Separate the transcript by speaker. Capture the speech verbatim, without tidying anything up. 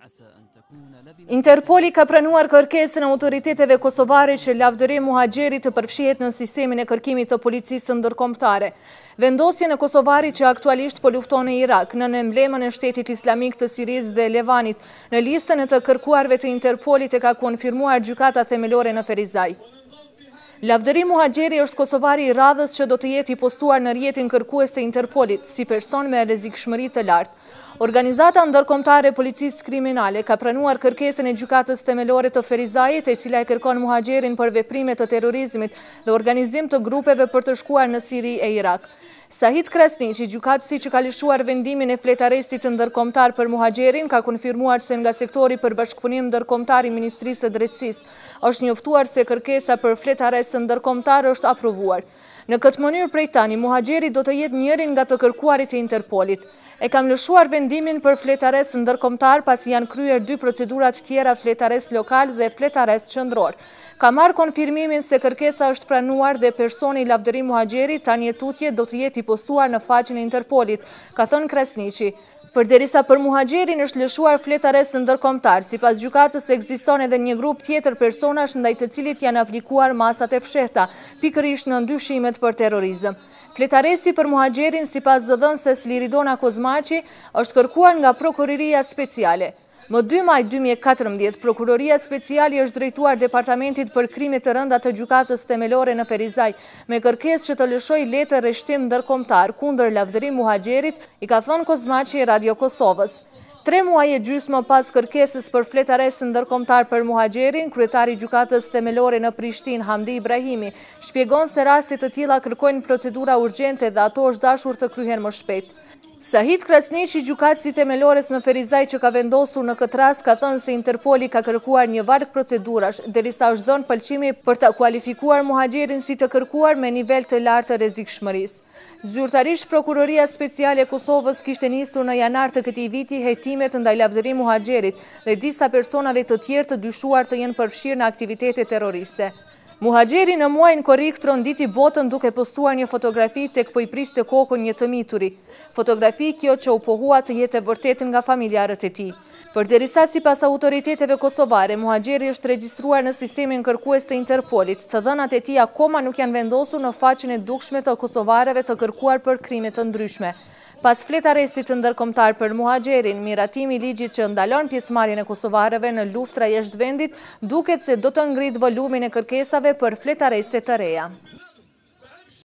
Speaker 1: Interpoli ka pranuar kërkesën e autoriteteve kosovare që lavdëri muhaxheri të përfshihet në sistemin e kërkimit të policisë ndërkombëtare. Vendosjen e Kosovarit që aktualisht po lufton në Irak, në emblemën e shtetit islamik të Sirisë dhe Levanit, në listën e të kërkuarve të Interpolit e ka konfirmuar gjykata themelore në Ferizaj. Lavdëri Muhaxheri është kosovari i radhës që do të jetë i postuar në rjetin kërkues të Interpolit si person me rrezikshmëri të lartë. Organizata ndërkombëtare e policisë kriminale ka pranuar kërkesën e gjykatës themelore të Ferizajit, e cila e kërkon Muhaxherin për veprime të terrorizmit dhe organizim të grupeve për të shkuar në Siri e Irak. Sahit Krasniqi, gjykatësi që ka lëshuar vendimin e fletarestit ndërkombëtar për Muhaxherin, ka konfirmuar se nga sektori për bashkëpunim ndërkombëtar i Ministrisë së Drejtësisë është njoftuar se kërkesa për fletares ndërkombëtar është aprovuar. Në këtë mënyrë prej tani, Muhaxheri do të jetë njërin nga të kërkuarit e Interpolit. E kam lëshuar vendimin për fletares ndërkombëtar pasi janë kryer dy procedurat tjera, fletares lokal dhe fletares qendror. Ka marrë konfirmimin se kërkesa është pranuar dhe personi i lavdëri Muhaxheri tani e tutje do të jetë i postuar në faqen e Interpolit, ka thënë Krasniqi. Përderisa për Muhaxherin është lëshuar fletares ndërkombëtar, sipas gjykatës ekziston edhe një grup tjetër personash ndaj të cilit janë aplikuar masat e fshehta, pikërisht në ndyshimet për terrorizëm. Fletaresi për Muhaxherin, sipas zëdhënëses Liridona Kozmaqi, është kërkuar nga Prokuroria Speciale. Më dy maj dy mijë e katërmbëdhjetë, Prokuroria Speciale është drejtuar Departamentit për krime të rënda të gjykatës themelore në Ferizaj, me kërkesë që të lëshojë letër rreshtim ndërkombëtar kundër lavdëri Muhaxherit, i ka thënë Kozmaqi Radio Kosovës. Tre muaj e gjysmë pas kërkesës për fletares ndërkombëtar për Muhaxherin, kryetari i gjykatës themelore në Prishtinë, Hamdi Ibrahimi, shpjegon se raste të tilla kërkojnë procedura urgjente dhe ato është dashur të kryhen më shpejt. Sahit Krasniqi, gjykatësi themelores në Ferizaj që ka vendosur në këtë rast, ka thënë se Interpoli ka kërkuar një varg procedurash, derisa është dhënë pëlqimi për ta kualifikuar Muhaxherin si të kërkuar me nivel të lartë të rrezikshmërisë. Zyrtarisht, Prokuroria Speciale e Kosovës kishte nisur në janar të këtij viti hetimet ndaj lavdëri Muhaxherit dhe disa personave të tjerë të dyshuar të jenë përfshirë në aktivitete terroriste. Muhaxheri në muajin korrik tronditi botën duke postuar një fotografi tek po i priste kokën një të mituri. Fotografi kjo që u pohua të jetë e vërtetë nga familjarët e tij. Përderisa sipas autoriteteve kosovare, Muhaxheri është regjistruar në sistemin kërkues të Interpolit, të dhënat e tij akoma nuk janë vendosur në faqen e dukshme të kosovarëve të kërkuar për krime të ndryshme. Pas fletaresit ndërkombëtar për Muhaxherin, miratimi i ligjit që ndalon pjesëmarrjen e kosovarëve në luftra jashtë vendit, duket se do të ngritë volumin e kërkesave për fletarese të reja.